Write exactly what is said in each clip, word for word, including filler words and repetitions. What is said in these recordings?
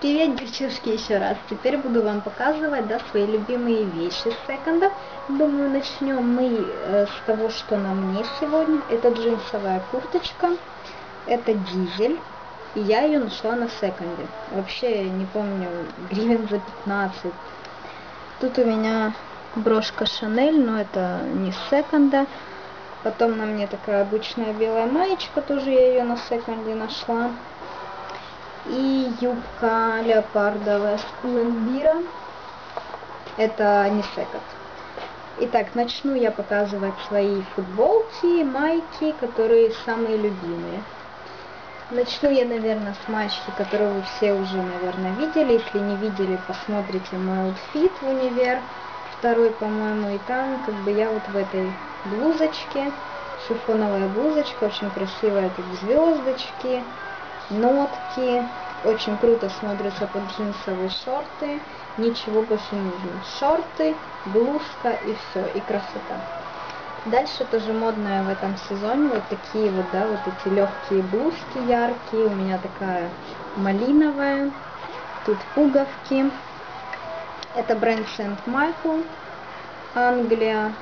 Привет, девчушки, еще раз. Теперь буду вам показывать, да, свои любимые вещи с секонда. Думаю, начнем мы э, с того, что на мне сегодня. Это джинсовая курточка, это дизель, и я ее нашла на секонде. Вообще, не помню, гривен за пятнадцать. Тут у меня брошка Шанель, но это не с секонда. Потом на мне такая обычная белая маечка, тоже я ее на секонде нашла. И юбка леопардовая с Пулленбира. Это не секонд. Итак, начну я показывать свои футболки, майки, которые самые любимые. Начну я, наверное, с маечки, которую вы все уже, наверное, видели. Если не видели, посмотрите мой аутфит в универ. Второй, по-моему, и там, как бы я вот в этой блузочке. Шифоновая блузочка, очень красивая, тут звездочки, нотки. Очень круто смотрится под джинсовые шорты. Ничего больше не нужно. Шорты, блузка и все, и красота. Дальше тоже модная в этом сезоне вот такие вот, да, вот эти легкие блузки яркие. У меня такая малиновая. Тут пуговки. Это бренд Сент Майкл, Англия.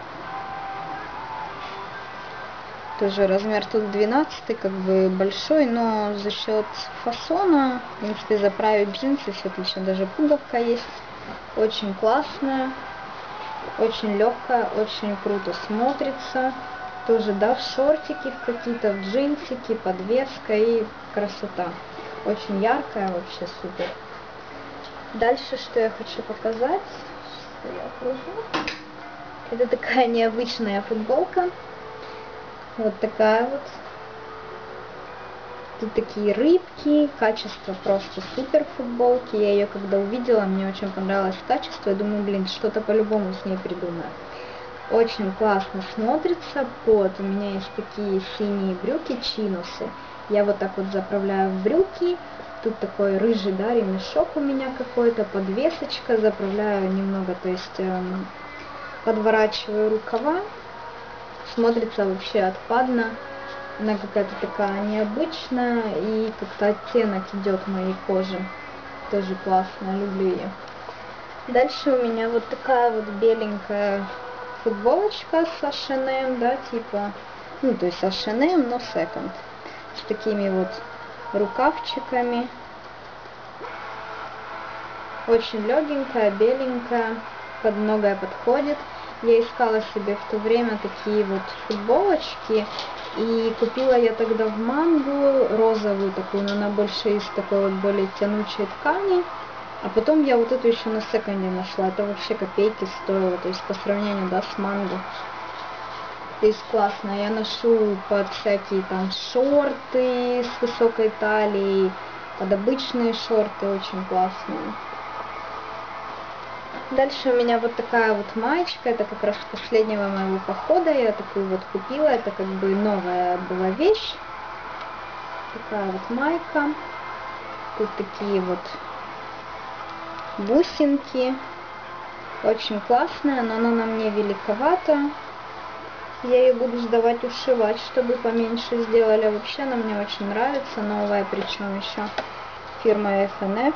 Тоже размер тут двенадцатый, как бы большой, но за счет фасона, в принципе, заправить джинсы, все отлично, даже пуговка есть. Очень классная, очень легкая, очень круто смотрится. Тоже, да, в шортики в какие-то, в джинсики, подвеска и красота. Очень яркая, вообще супер. Дальше, что я хочу показать, что я окружу. Это такая необычная футболка. Вот такая вот. Тут такие рыбки, качество просто супер футболки. Я ее когда увидела, мне очень понравилось качество. Я думаю, блин, что-то по-любому с ней придумаю. Очень классно смотрится под. У меня есть такие синие брюки, чинусы. Я вот так вот заправляю в брюки. Тут такой рыжий, да, ремешок у меня какой-то, подвесочка. Заправляю немного, то есть эм, подворачиваю рукава. Смотрится вообще отпадно. Она какая-то такая необычная. И как-то оттенок идет моей кожи. Тоже классно, люблю ее. Дальше у меня вот такая вот беленькая футболочка с эйч энд эм, да, типа. Ну, то есть эйч энд эм, но секонд. С такими вот рукавчиками. Очень легенькая, беленькая. Под многое подходит. Я искала себе в то время такие вот футболочки, и купила я тогда в Мангу розовую такую, но она больше из такой вот более тянучей ткани. А потом я вот эту еще на секонде нашла, это вообще копейки стоило, то есть по сравнению, да, с Манго. То есть классно, я ношу под всякие там шорты с высокой талией, под обычные шорты, очень классные. Дальше у меня вот такая вот маечка, это как раз с последнего моего похода, я такую вот купила, это как бы новая была вещь. Такая вот майка, тут такие вот бусинки, очень классная, но она на мне великовата. Я ее буду сдавать ушивать, чтобы поменьше сделали, а вообще она мне очень нравится, новая, причем еще фирма эф энд эф.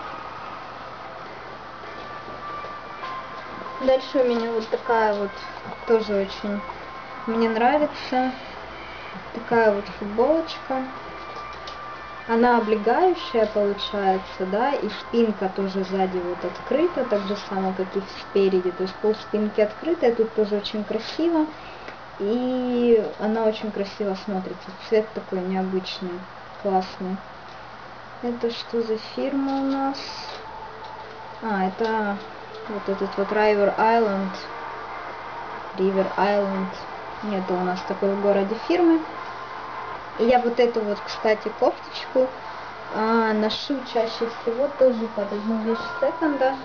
Дальше у меня вот такая вот, тоже очень мне нравится, такая вот футболочка. Она облегающая получается, да, и спинка тоже сзади вот открыта, так же само, как и спереди. То есть пол спинки открытая, тут тоже очень красиво. И она очень красиво смотрится. Цвет такой необычный, классный. Это что за фирма у нас? А, это... Вот этот вот River Island. River Island. Нет у нас такой в городе фирмы. И я вот эту вот, кстати, кофточку а, ношу чаще всего тоже под одну вещь секонда.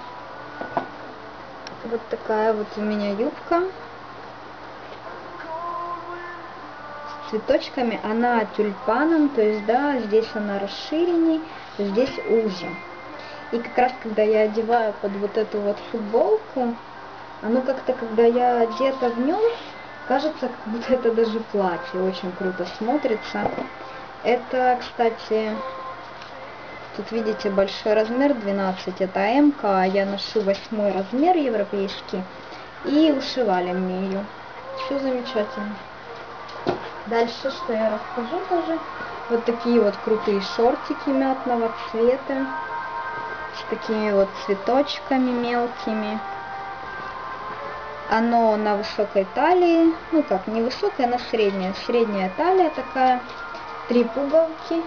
Вот такая вот у меня юбка. С цветочками. Она тюльпаном. То есть, да, здесь она расширенней, здесь уже. И как раз, когда я одеваю под вот эту вот футболку, оно как-то, когда я одета в нем, кажется, как будто это даже платье. Очень круто смотрится. Это, кстати, тут видите большой размер двенадцать, это М, а я ношу восьмой размер европейский. И ушивали мне ее. Все замечательно. Дальше, что я расскажу тоже. Вот такие вот крутые шортики мятного цвета. С такими вот цветочками мелкими. Оно на высокой талии. Ну как, не высокая, она средняя. Средняя талия такая. Три пуговки.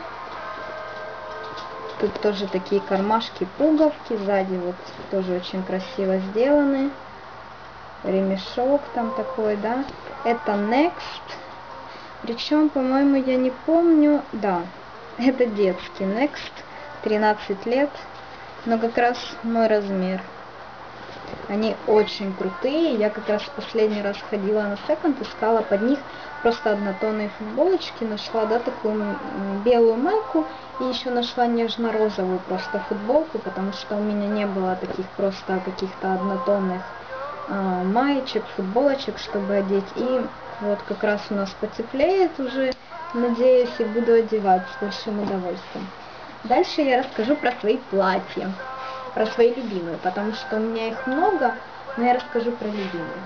Тут тоже такие кармашки, пуговки. Сзади вот тоже очень красиво сделаны. Ремешок там такой, да. Это Next. Причем, по-моему, я не помню. Да, это детский Next. тринадцать лет. Но как раз мой размер. Они очень крутые. Я как раз последний раз ходила на секонд, искала под них просто однотонные футболочки. Нашла, да, такую белую майку. И еще нашла нежно-розовую просто футболку, потому что у меня не было таких просто каких-то однотонных а, маечек, футболочек, чтобы одеть. И вот как раз у нас потеплеет уже, надеюсь, и буду одевать с большим удовольствием. Дальше я расскажу про свои платья, про свои любимые, потому что у меня их много, но я расскажу про любимые.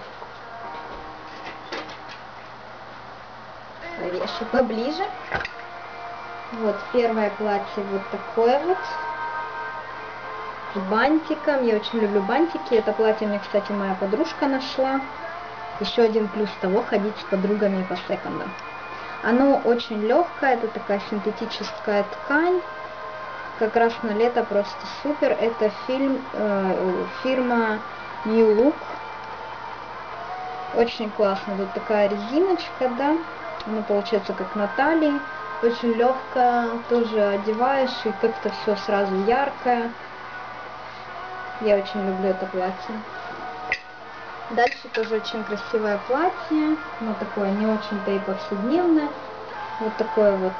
Повешу поближе. Вот первое платье вот такое вот, с бантиком. Я очень люблю бантики. Это платье мне, кстати, моя подружка нашла. Еще один плюс того — ходить с подругами по секондам. Оно очень легкое, это такая синтетическая ткань. Как раз на лето просто супер. Это фильм, э, фирма New Look. Очень классно. Тут такая резиночка, да. Она получается как на талии. Очень легкая, тоже одеваешь, и как-то все сразу яркое. Я очень люблю это платье. Дальше тоже очень красивое платье, но такое не очень-то и повседневное. Вот такое вот.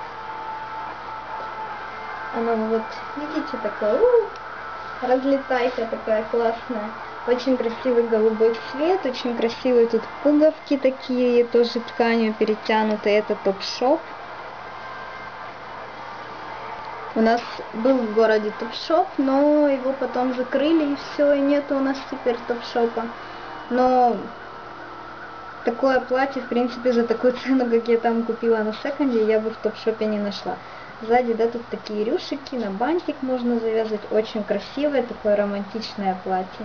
Оно вот, видите, такое, у, разлетайка такая классная. Очень красивый голубой цвет, очень красивые тут пуговки такие, тоже тканью перетянутые. Это топ-шоп. У нас был в городе топ-шоп, но его потом закрыли, и все, и нету у нас теперь топ-шопа. Но такое платье, в принципе, за такую цену, как я там купила на секонде, я бы в топ-шопе не нашла. Сзади, да, тут такие рюшики, на бантик можно завязать. Очень красивое, такое романтичное платье.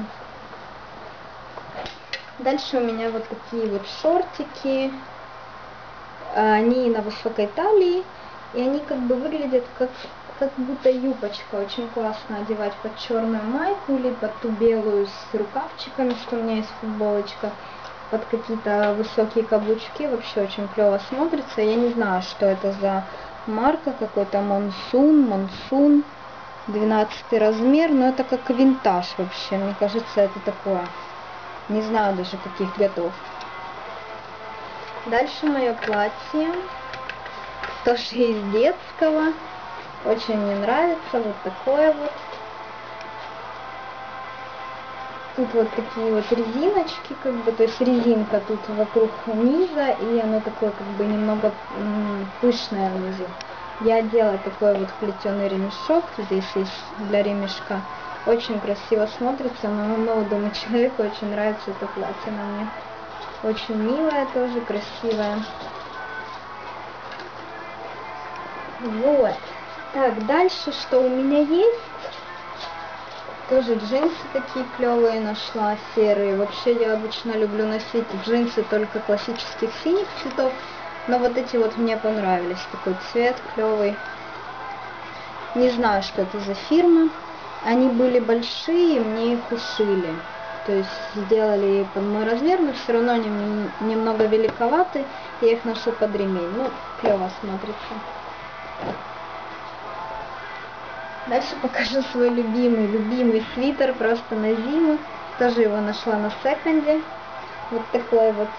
Дальше у меня вот такие вот шортики. Они на высокой талии, и они как бы выглядят как... как будто юбочка. Очень классно одевать под черную майку или под ту белую с рукавчиками, что у меня есть футболочка, под какие-то высокие каблучки. Вообще очень клево смотрится. Я не знаю, что это за марка, какой-то Монсун, Монсун, двенадцатый размер, но это как винтаж вообще. Мне кажется, это такое. Не знаю даже, каких годов. Дальше мое платье. Тоже из детского. Очень мне нравится, вот такое вот. Тут вот такие вот резиночки, как бы, то есть резинка тут вокруг низа, и оно такое как бы немного м, пышное внизу. Я одела такой вот плетеный ремешок, здесь есть для ремешка. Очень красиво смотрится, моему молодому человеку очень нравится это платье на мне. Очень милое тоже, красивое. Вот. Так, дальше что у меня есть? Тоже джинсы такие клевые нашла, серые. Вообще я обычно люблю носить джинсы только классических синих цветов. Но вот эти вот мне понравились. Такой цвет клевый. Не знаю, что это за фирма. Они были большие, мне их ушили. То есть сделали под мой размер, но все равно они мне немного великоваты. Я их ношу под ремень. Ну, клево смотрится. Дальше покажу свой любимый, любимый свитер просто на зиму. Тоже его нашла на секонде. Вот такой вот.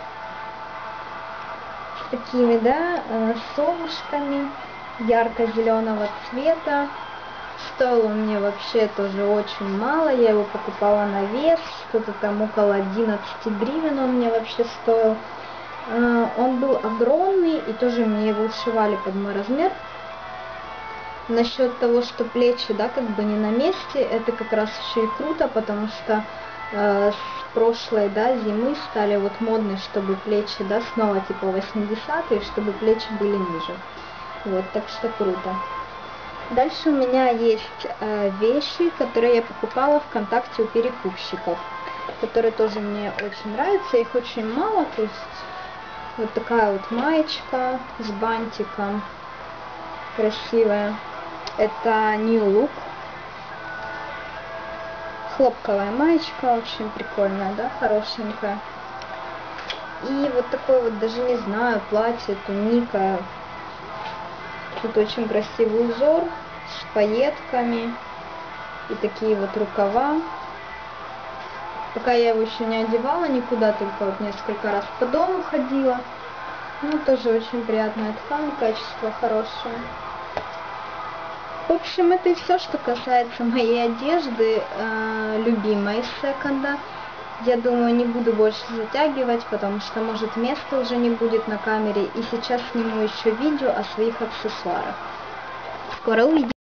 С такими, да, совушками ярко-зеленого цвета. Стоил он мне вообще тоже очень мало. Я его покупала на вес. Что-то там около одиннадцати гривен он мне вообще стоил. Он был огромный, и тоже мне его ушивали под мой размер. насчет того, что плечи, да, как бы не на месте, это как раз еще и круто, потому что э, с прошлой, да, зимы стали вот модные, чтобы плечи, да, снова типа восьмидесятые, чтобы плечи были ниже. Вот, так что круто. Дальше у меня есть э, вещи, которые я покупала ВКонтакте у перекупщиков, которые тоже мне очень нравятся, их очень мало, то есть вот такая вот маечка с бантиком, красивая, это New Look, хлопковая маечка, очень прикольная, да, хорошенькая, и вот такой вот, даже не знаю, платье, туника. Тут очень красивый узор с пайетками и такие вот рукава. Пока я его еще не одевала никуда, только вот несколько раз по дому ходила. Ну, тоже очень приятная ткань, качество хорошее. В общем, это и все, что касается моей одежды, э, любимой из секонда. Я думаю, не буду больше затягивать, потому что, может, места уже не будет на камере. И сейчас сниму еще видео о своих аксессуарах. Скоро увидимся!